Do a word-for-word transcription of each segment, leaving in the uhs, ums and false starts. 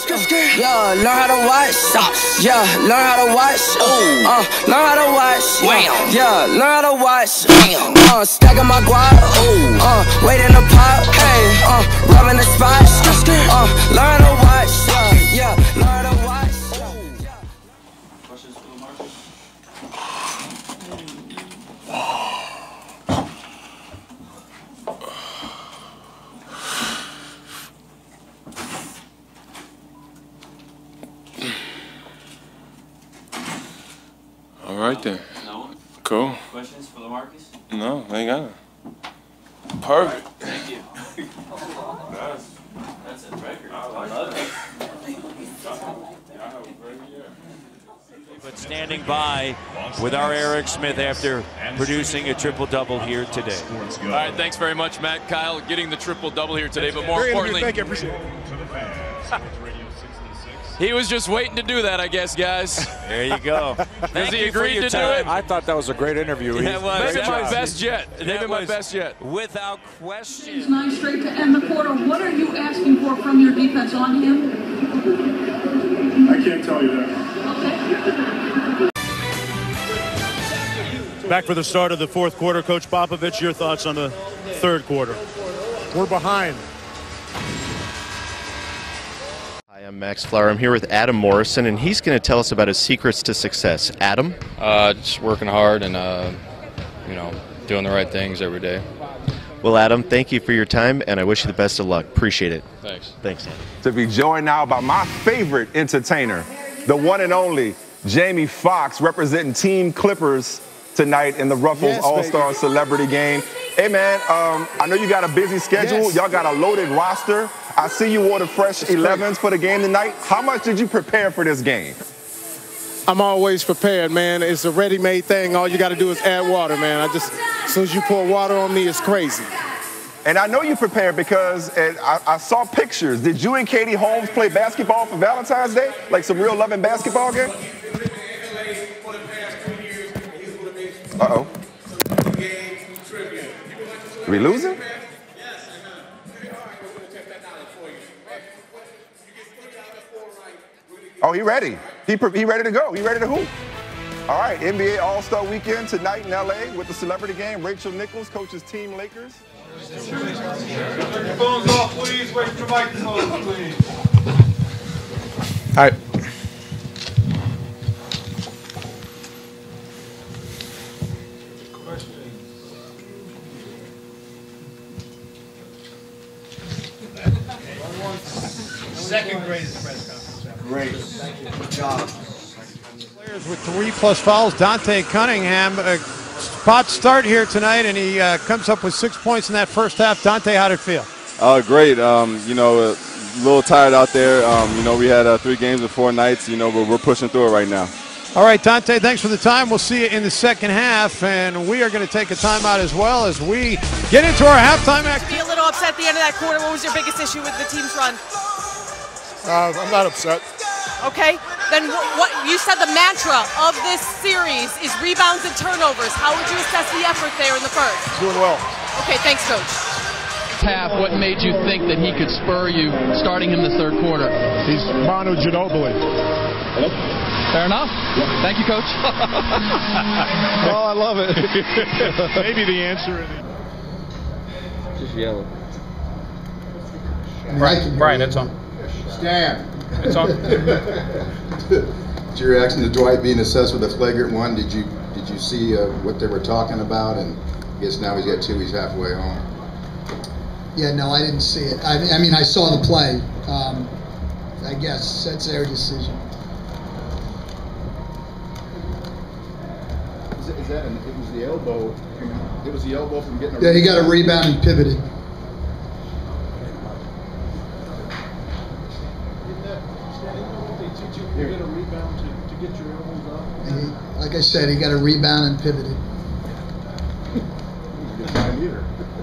Yeah, learn how to watch. Yeah, learn how to watch. Uh, learn how to watch. Yeah, learn how to watch. Uh, stacking my guap. Uh, waiting the pot. Hey, uh, rubbing the spot. Uh, learn how to watch. Yeah, learn how to watch. Questions for the Marcus? All right then. No. Cool. Questions for the Marcus? No, I ain't got it. Perfect. Thank you. That's, That's a record. I like love that. it. But standing by with our Eric Smith after producing a triple-double here today. All right, thanks very much, Matt. Kyle getting the triple-double here today, but more Great importantly, interview. Thank you. I appreciate it. he was just waiting to do that, I guess, guys. There you go. Has he you for agreed your to do time. it? I thought that was a great interview. Yeah, it was. Maybe Great my job. best yet. That Maybe my was best yet. Without question. Nine straight to end the quarter. What are you asking for from your defense on him? I can't tell you that. Back for the start of the fourth quarter. Coach Popovich, your thoughts on the third quarter? We're behind. Hi, I'm Max Flower. I'm here with Adam Morrison, and he's going to tell us about his secrets to success. Adam? Uh, just working hard and, uh, you know, doing the right things every day. Well, Adam, thank you for your time, and I wish you the best of luck. Appreciate it. Thanks. Thanks. To be joined now by my favorite entertainer, the one and only Jamie Foxx, representing Team Clippers tonight in the Ruffles Yes, All-Star baby. Celebrity Game. Hey, man, um, I know you got a busy schedule. Yes. Y'all got a loaded roster. I see you wore the fresh elevens for the game tonight. How much did you prepare for this game? I'm always prepared, man. It's a ready-made thing. All you got to do is add water, man. I just, as soon as you pour water on me, it's crazy. And I know you prepared because uh, I, I saw pictures. Did you and Katie Holmes play basketball for Valentine's Day? Like some real loving basketball game? Uh-oh. Are we losing? Oh, he ready. He, he ready to go. He ready to hoop. All right, N B A All-Star Weekend tonight in L A with the celebrity game. Rachel Nichols coaches Team Lakers. Put your phones off, please. Wait for your microphones, please. All right. Second greatest press conference ever. Great. Thank you. Good job. Players with three plus fouls. Dante Cunningham, a spot start here tonight, and he uh, comes up with six points in that first half. Dante, how did it feel? Uh, great. Um, you know, a little tired out there. Um, you know, we had uh, three games in four nights, you know, but we're pushing through it right now. All right, Dante, thanks for the time. We'll see you in the second half, and we are going to take a timeout as well as we get into our halftime act. Be a little upset at the end of that quarter. What was your biggest issue with the team's run? Uh, I'm not upset. Okay, then what, what you said the mantra of this series is rebounds and turnovers. How would you assess the effort there in the first? Doing well. Okay, thanks, Coach. Half, what made you think that he could spur you starting him the third quarter? He's Manu Ginobili. Fair enough. Thank you, Coach. Oh, I love it. Maybe the answer. Just yellow. Brian, Brian, it's on. Stan. It's on. Your reaction to Dwight being assessed with a flagrant one? Did you did you see uh, what they were talking about? And I guess now he's got two. He's halfway home. Yeah, no, I didn't see it. I mean, I, mean, I saw the play. Um, I guess that's their decision. Is, is that an, it was the elbow? It was the elbow from getting. A Yeah, he got a rebound and pivoted. You get a rebound to, to get your elbows up. And he, like I said, he got a rebound and pivoted. Good time either.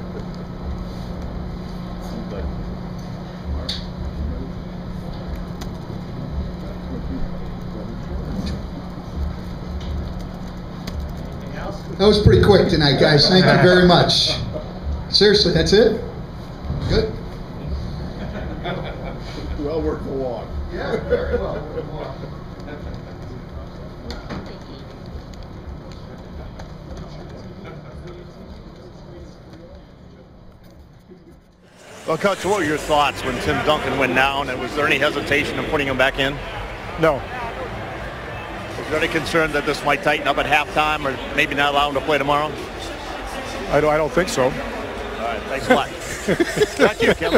That was pretty quick tonight, guys. Thank you very much. Seriously, that's it? Good. Well worth the walk. Yeah, very well worth the walk. Well, Coach, what were your thoughts when Tim Duncan went down, and was there any hesitation in putting him back in? No. Was there any concern that this might tighten up at halftime, or maybe not allow him to play tomorrow? I don't, I don't think so. All right, thanks a lot. Thank you, Kevin.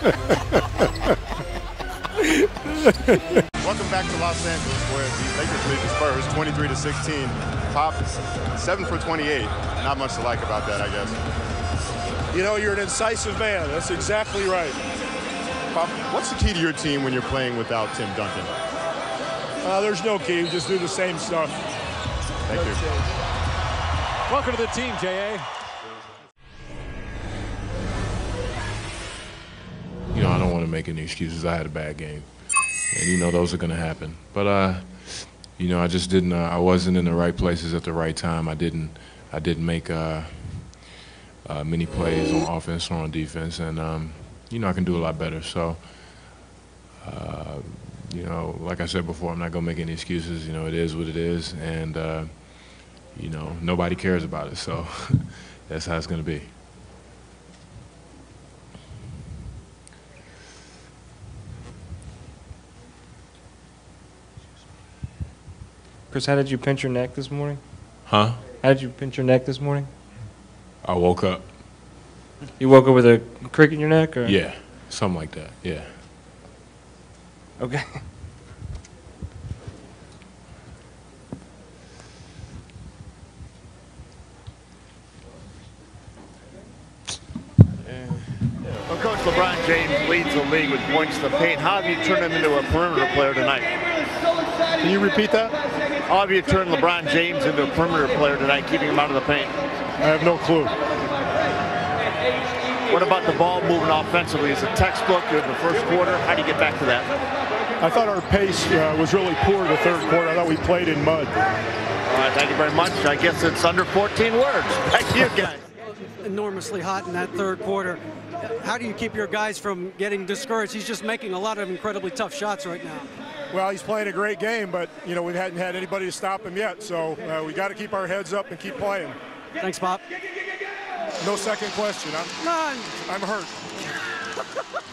Welcome back to Los Angeles, where the Lakers lead the Spurs twenty-three to sixteen. Pop, seven for twenty-eight. Not much to like about that, I guess. You know, you're an incisive man. That's exactly right. Pop, what's the key to your team when you're playing without Tim Duncan? Uh, there's no key. We just do the same stuff. Thank no you. Change. Welcome to the team, J A. You know, I don't want to make any excuses. I had a bad game, and you know those are going to happen. But uh, you know, I just didn't. Uh, I wasn't in the right places at the right time. I didn't. I didn't make uh, uh, many plays on offense or on defense, and um, you know, I can do a lot better. So, uh, you know, like I said before, I'm not going to make any excuses. You know, it is what it is, and uh, you know, nobody cares about it. So that's how it's going to be. Chris, how did you pinch your neck this morning? Huh? How did you pinch your neck this morning? I woke up. You woke up with a crick in your neck, or? Yeah, something like that. Yeah. Okay. Well, Coach, LeBron James leads the league with points to the paint. How have you turned him into a perimeter player tonight? Can you repeat that? How have you turned LeBron James into a perimeter player tonight, keeping him out of the paint? I have no clue. What about the ball moving offensively? Is it textbook in the first quarter? How do you get back to that? I thought our pace uh, was really poor in the third quarter. I thought we played in mud. All right, thank you very much. I guess it's under fourteen words. Thank you, guys. Enormously hot in that third quarter. How do you keep your guys from getting discouraged? He's just making a lot of incredibly tough shots right now. Well, he's playing a great game, but, you know, we hadn't had anybody to stop him yet, so uh, we got to keep our heads up and keep playing. Thanks, Pop. No second question. I'm, None. I'm hurt.